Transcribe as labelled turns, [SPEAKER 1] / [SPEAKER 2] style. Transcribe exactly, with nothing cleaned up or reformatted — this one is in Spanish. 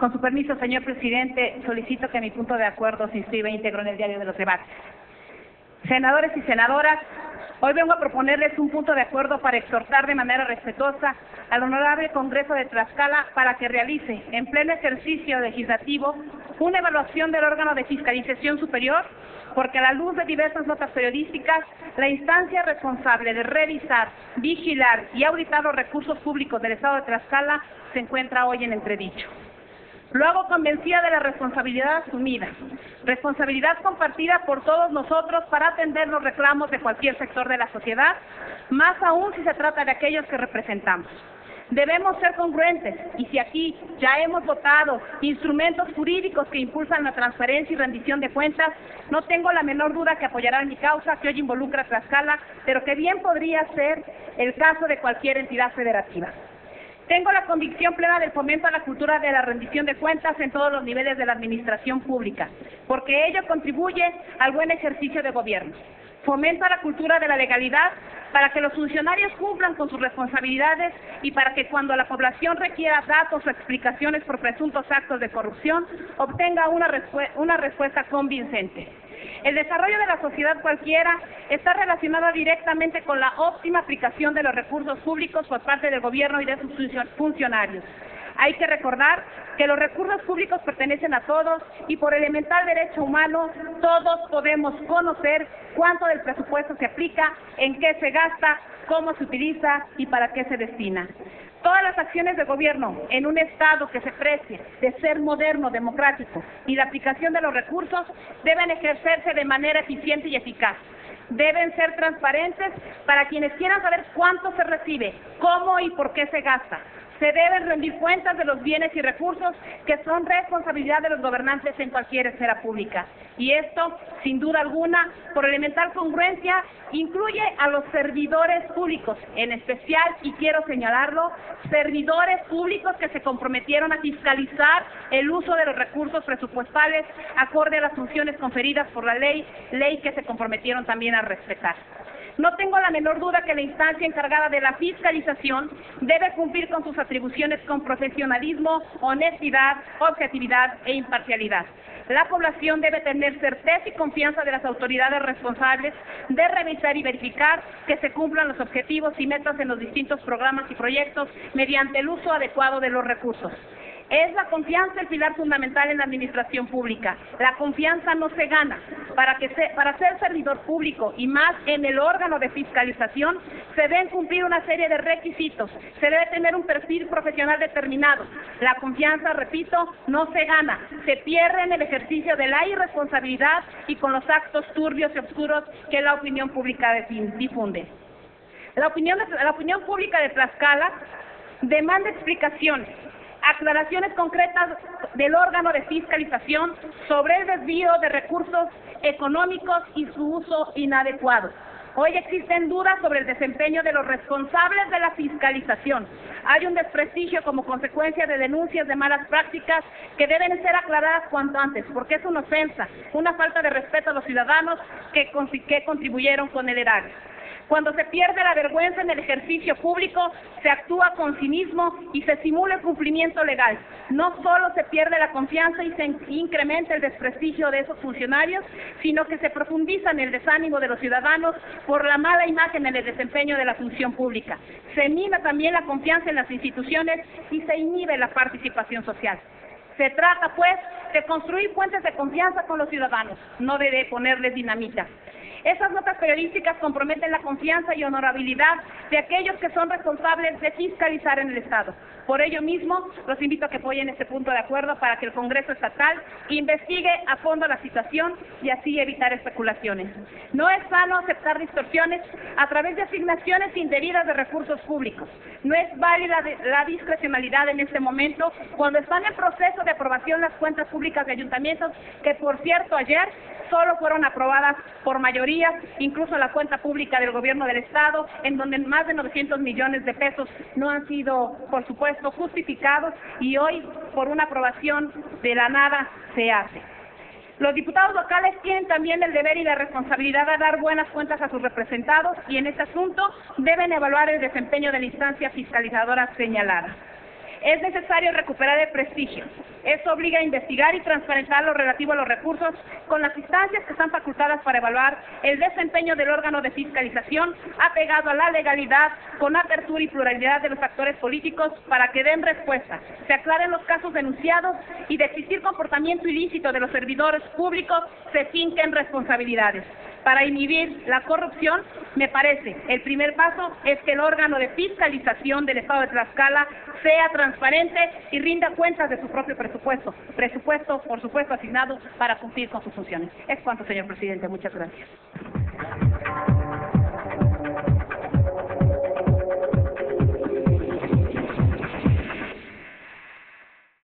[SPEAKER 1] Con su permiso, señor presidente, solicito que mi punto de acuerdo se inscriba íntegro en el diario de los debates. Senadores y senadoras, hoy vengo a proponerles un punto de acuerdo para exhortar de manera respetuosa al Honorable Congreso de Tlaxcala para que realice, en pleno ejercicio legislativo, una evaluación del órgano de fiscalización superior, porque a la luz de diversas notas periodísticas, la instancia responsable de revisar, vigilar y auditar los recursos públicos del Estado de Tlaxcala se encuentra hoy en entredicho. Lo hago convencida de la responsabilidad asumida, responsabilidad compartida por todos nosotros para atender los reclamos de cualquier sector de la sociedad, más aún si se trata de aquellos que representamos. Debemos ser congruentes y si aquí ya hemos votado instrumentos jurídicos que impulsan la transparencia y rendición de cuentas, no tengo la menor duda que apoyarán mi causa que hoy involucra a Tlaxcala, pero que bien podría ser el caso de cualquier entidad federativa. Tengo la convicción plena del fomento a la cultura de la rendición de cuentas en todos los niveles de la administración pública, porque ello contribuye al buen ejercicio de gobierno. Fomento a la cultura de la legalidad para que los funcionarios cumplan con sus responsabilidades y para que cuando la población requiera datos o explicaciones por presuntos actos de corrupción, obtenga una, respu- una respuesta convincente. El desarrollo de la sociedad cualquiera está relacionado directamente con la óptima aplicación de los recursos públicos por parte del gobierno y de sus funcionarios. Hay que recordar que los recursos públicos pertenecen a todos y por elemental derecho humano todos podemos conocer cuánto del presupuesto se aplica, en qué se gasta, cómo se utiliza y para qué se destina. Todas las acciones de gobierno en un Estado que se precie de ser moderno, democrático y la aplicación de los recursos deben ejercerse de manera eficiente y eficaz. Deben ser transparentes para quienes quieran saber cuánto se recibe, cómo y por qué se gasta. Se deben rendir cuentas de los bienes y recursos que son responsabilidad de los gobernantes en cualquier esfera pública. Y esto, sin duda alguna, por elemental congruencia, incluye a los servidores públicos, en especial, y quiero señalarlo, servidores públicos que se comprometieron a fiscalizar el uso de los recursos presupuestales acorde a las funciones conferidas por la ley, ley que se comprometieron también a respetar. No tengo la menor duda que la instancia encargada de la fiscalización debe cumplir con sus atribuciones con profesionalismo, honestidad, objetividad e imparcialidad. La población debe tener certeza y confianza de las autoridades responsables de revisar y verificar que se cumplan los objetivos y metas en los distintos programas y proyectos mediante el uso adecuado de los recursos. Es la confianza el pilar fundamental en la administración pública. La confianza no se gana. Para, que se, para ser servidor público y más en el órgano de fiscalización, se deben cumplir una serie de requisitos. Se debe tener un perfil profesional determinado. La confianza, repito, no se gana. Se pierde en el ejercicio de la irresponsabilidad y con los actos turbios y oscuros que la opinión pública difunde. La opinión, la opinión pública de Tlaxcala demanda explicaciones, aclaraciones concretas del órgano de fiscalización sobre el desvío de recursos económicos y su uso inadecuado. Hoy existen dudas sobre el desempeño de los responsables de la fiscalización. Hay un desprestigio como consecuencia de denuncias de malas prácticas que deben ser aclaradas cuanto antes, porque es una ofensa, una falta de respeto a los ciudadanos que, que contribuyeron con el erario. Cuando se pierde la vergüenza en el ejercicio público, se actúa con cinismo y se simula el cumplimiento legal. No solo se pierde la confianza y se incrementa el desprestigio de esos funcionarios, sino que se profundiza en el desánimo de los ciudadanos por la mala imagen en el desempeño de la función pública. Se mina también la confianza en las instituciones y se inhibe la participación social. Se trata, pues, de construir puentes de confianza con los ciudadanos, no de ponerles dinamita. Esas notas periodísticas comprometen la confianza y honorabilidad de aquellos que son responsables de fiscalizar en el Estado. Por ello mismo, los invito a que apoyen este punto de acuerdo para que el Congreso Estatal investigue a fondo la situación y así evitar especulaciones. No es sano aceptar distorsiones a través de asignaciones indebidas de recursos públicos. No es válida la discrecionalidad en este momento cuando están en proceso de aprobación las cuentas públicas de ayuntamientos, que por cierto ayer solo fueron aprobadas por mayoría, incluso la cuenta pública del gobierno del Estado, en donde más de novecientos millones de pesos no han sido, por supuesto, justificados y hoy, por una aprobación de la nada, se hace. Los diputados locales tienen también el deber y la responsabilidad de dar buenas cuentas a sus representados y en este asunto deben evaluar el desempeño de la instancia fiscalizadora señalada. Es necesario recuperar el prestigio. Eso obliga a investigar y transparentar lo relativo a los recursos con las instancias que están facultadas para evaluar el desempeño del órgano de fiscalización apegado a la legalidad, con apertura y pluralidad de los actores políticos para que den respuesta, se aclaren los casos denunciados y de existir comportamiento ilícito de los servidores públicos se finquen responsabilidades. Para inhibir la corrupción, me parece, el primer paso es que el órgano de fiscalización del Estado de Tlaxcala sea transparente y rinda cuentas de su propio presupuesto, presupuesto, por supuesto, asignado para cumplir con sus funciones. Es cuanto, señor presidente. Muchas gracias.